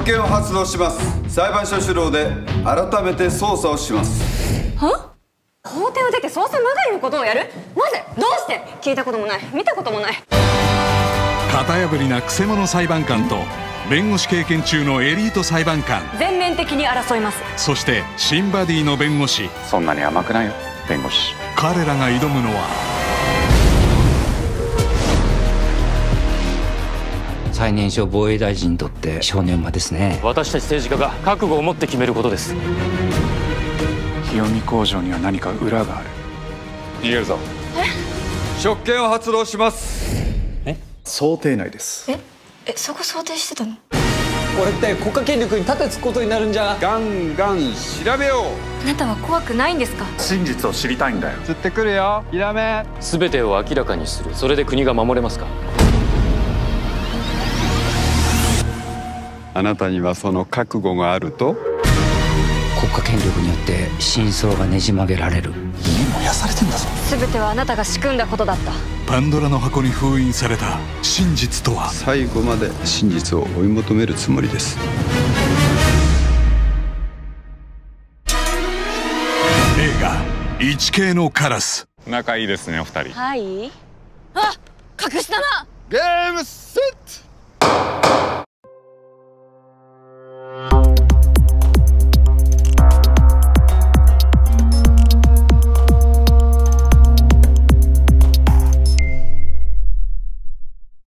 権を発動します。裁判所主導で改めて捜査をします。 は？法廷を出て捜査まがいのことをやる？なぜ？どうして？聞いたこともない、見たこともない。 型破りなくせ者裁判官と弁護士経験中のエリート裁判官、 全面的に争います。 そして新バディの弁護士。 そんなに甘くないよ、弁護士。 彼らが挑むのは最年少防衛大臣にとって正念場ですね。 私たち政治家が覚悟を持って決めることです。 清見工場には何か裏がある。 逃げるぞ。職権を発動します。 想定内です。 そこ想定してたの？ これって国家権力に盾つくことになるんじゃ。 ガンガン調べよあなたは怖くないんですか？ 真実を知りたいんだよ。 う。釣ってくるよ。ヒラメ。 全てを明らかにする。それで国が守れますか？ あなたにはその覚悟があると？ 国家権力によって真相がねじ曲げられる。 家燃やされてんだぞ。 全てはあなたが仕組んだことだった。 パンドラの箱に封印された真実とは。 最後まで真実を追い求めるつもりです。 映画「イチケイのカラス」。 仲いいですね、お二人。 はい。あ、隠したな。 ゲームセット。